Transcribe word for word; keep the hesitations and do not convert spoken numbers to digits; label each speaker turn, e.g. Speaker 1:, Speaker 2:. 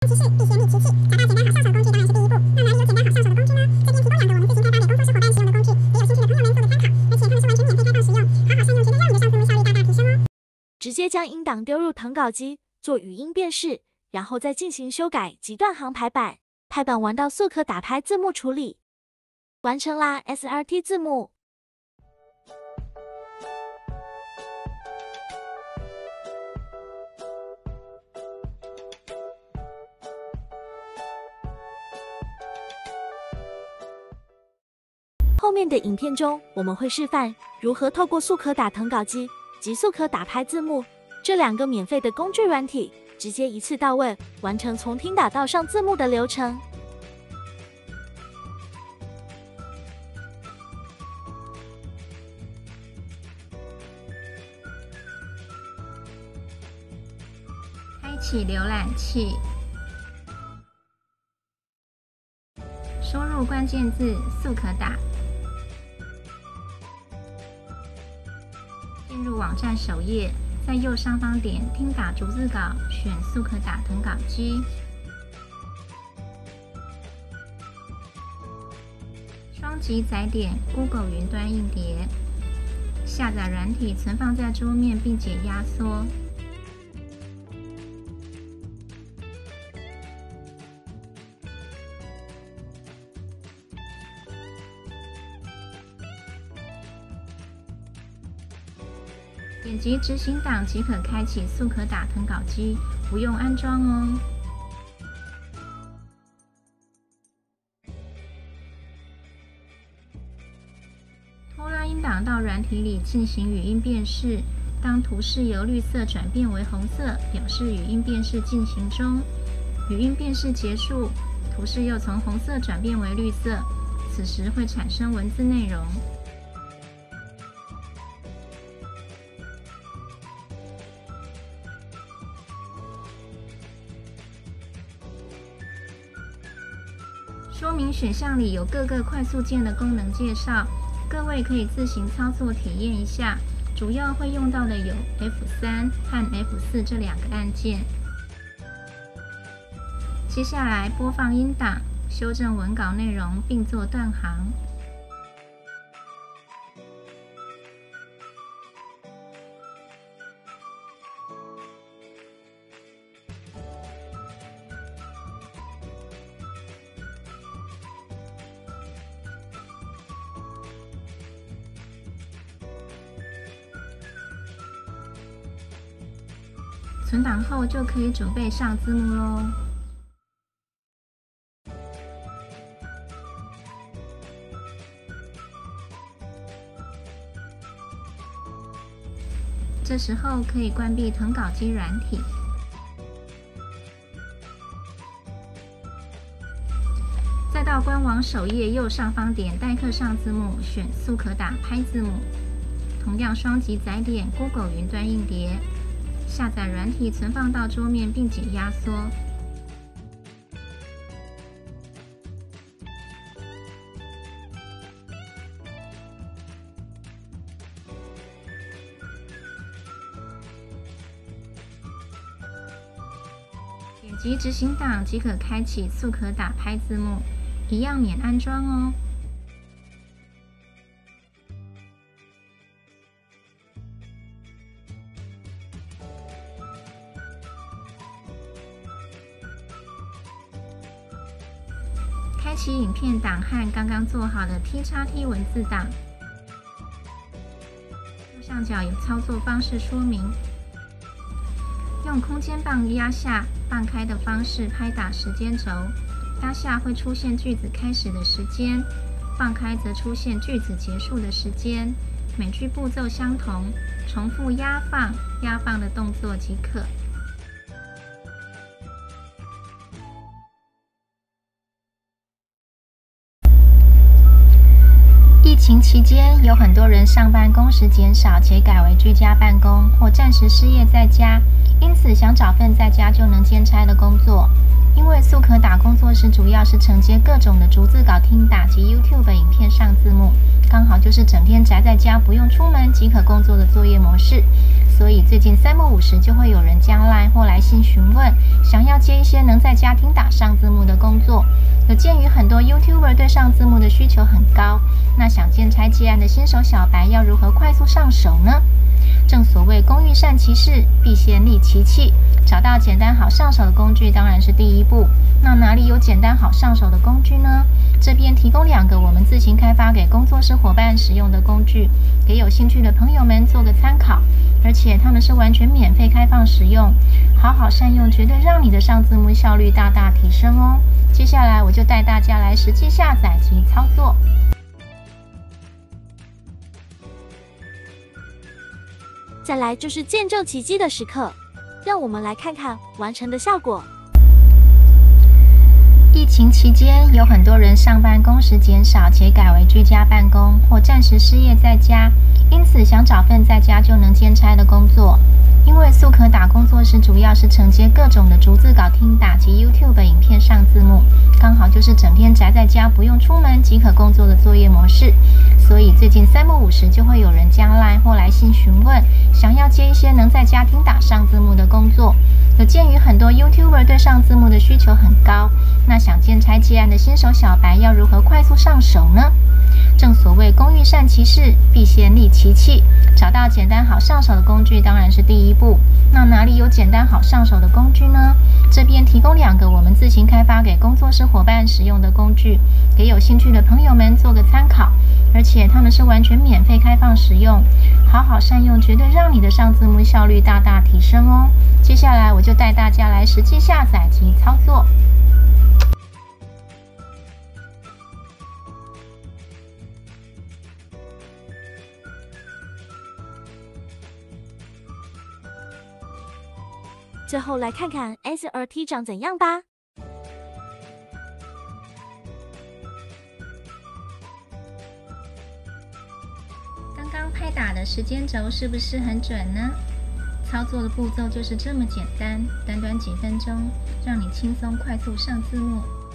Speaker 1: 提示：避嫌密提示，找到简单好上手的工具当然是第一步。那哪里有简单好上手的工具呢？这边提供两个我们自行开发给工作室伙伴使用的工具，也有兴趣的朋友们做个参考。而且它们是完全免费开放使用，好好善用，绝对让你的上字幕效率大大提升哦。
Speaker 2: 直接将音档丢入誊稿机，做语音辨识，然后再进行修改及断行排版。排版完到速可打拍字幕处理，完成啦 S R T 字幕。后面的影片中，我们会示范如何透过速可打誊稿机及速可打拍字幕这两个免费的工具软体，直接一次到位完成从听打到上字幕的流程。
Speaker 3: 开启浏览器，输入关键字速可打。进入网站首页，在右上方点听打逐字稿，选速可打誊稿机。双击载点 Google 云端硬碟，下载软体存放在桌面并解压缩。点击执行档即可开启速可打誊稿机，不用安装哦。拖拉音档到软体里进行语音辨识，当图示由绿色转变为红色，表示语音辨识进行中。语音辨识结束，图示又从红色转变为绿色，此时会产生文字内容。说明选项里有各个快速键的功能介绍，各位可以自行操作体验一下。主要会用到的有 F 三 和 F 四 这两个按键。接下来播放音档，修正文稿内容，并做断行。存档后就可以准备上字幕咯。这时候可以关闭誊稿机软体，再到官网首页右上方点待刻上字幕，选速可打拍字幕，同样双击载点 Google 云端硬碟。下载软体存放到桌面并解压缩。点击执行档即可开启速可打拍字幕，一样免安装哦。开启影片档和刚刚做好的 T X T 文字档，右上角有操作方式说明。用空间棒压下、棒开的方式拍打时间轴，压下会出现句子开始的时间，棒开则出现句子结束的时间。每句步骤相同，重复压放、压放的动作即可。疫情期间，有很多人上班工时减少，且改为居家办公或暂时失业在家，因此想找份在家就能兼差的工作。因为速可打工作作室主要是承接各种的逐字稿听打及 YouTube 影片上字幕，刚好就是整天宅在家不用出门即可工作的作业模式。所以最近三不五时就会有人加 LINE 或来信询问，想要接一些能在家听打上字幕的工作。有鉴于很多 YouTuber 对上字幕的需求很高，那想兼差接案的新手小白要如何快速上手呢？正所谓工欲善其事，必先利其器。找到简单好上手的工具当然是第一步。那哪里有简单好上手的工具呢？这边提供两个我们自行开发给工作室伙伴使用的工具，给有兴趣的朋友们做个参考。而且它们是完全免费开放使用，好好善用，绝对让你的上字幕效率大大提升哦。接下来我就带大家来实际下载及操作。
Speaker 2: 再来就是见证奇迹的时刻，让我们来看看完成的效果。
Speaker 3: 疫情期间，有很多人上班工时减少，且改为居家办公，或暂时失业在家，因此想找份在家就能兼差的工作。因为速可打工作室主要是承接各种的逐字稿听打及 YouTube 影片上字幕，刚好就是整天宅在家不用出门即可工作的作业模式。所以最近三不五时就会有人加 LINE 或来信询问，想要接一些能在家听打上字幕的工作。有鉴于很多 YouTuber 对上字幕的需求很高，那想兼差接案的新手小白要如何快速上手呢？正所谓工欲善其事，必先利其器。找到简单好上手的工具当然是第一步。那哪里有简单好上手的工具呢？这边提供两个我们自行开发给工作室伙伴使用的工具，给有兴趣的朋友们做个参考。而且它们是完全免费开放使用，好好善用，绝对让你的上字幕效率大大提升哦。接下来我就带大家来实际下载及操作。
Speaker 2: 最后来看看 S R T 长怎样吧。
Speaker 3: 刚刚拍打的时间轴是不是很准呢？操作的步骤就是这么简单，短短几分钟，让你轻松快速上字幕。